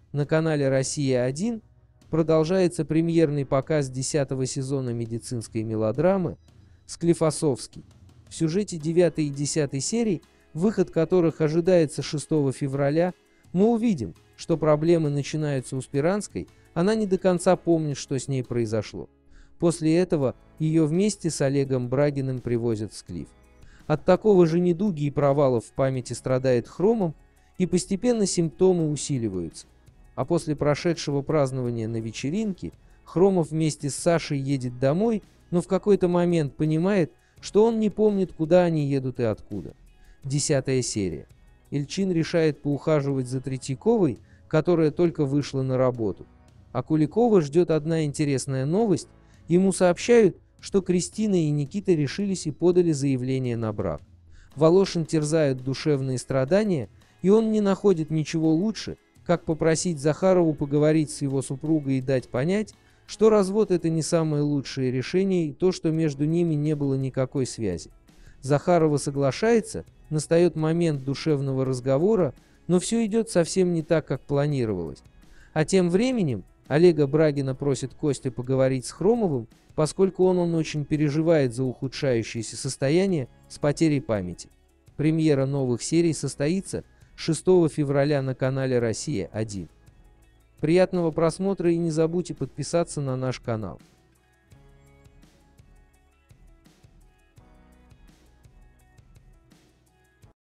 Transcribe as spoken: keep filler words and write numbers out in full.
На канале «Россия один» продолжается премьерный показ десятого сезона медицинской мелодрамы «Склифосовский». В сюжете девятой и десятой серий, выход которых ожидается шестого февраля, мы увидим, что проблемы начинаются у Спиранской, она не до конца помнит, что с ней произошло. После этого ее вместе с Олегом Брагиным привозят в Склиф. От такого же недуги и провалов в памяти страдает Хромов, и постепенно симптомы усиливаются. А после прошедшего празднования на вечеринке Хромов вместе с Сашей едет домой, но в какой-то момент понимает, что он не помнит, куда они едут и откуда. Десятая серия. Ильчин решает поухаживать за Третьяковой, которая только вышла на работу. А Куликова ждет одна интересная новость. Ему сообщают, что Кристина и Никита решились и подали заявление на брак. Волошин терзают душевные страдания, и он не находит ничего лучше, как попросить Захарову поговорить с его супругой и дать понять, что развод — это не самое лучшее решение и то, что между ними не было никакой связи. Захарова соглашается, настает момент душевного разговора, но все идет совсем не так, как планировалось. А тем временем Олега Брагина просит Костя поговорить с Хромовым, поскольку он, он очень переживает за ухудшающееся состояние с потерей памяти. Премьера новых серий состоится шестого февраля на канале «Россия один». Приятного просмотра и не забудьте подписаться на наш канал.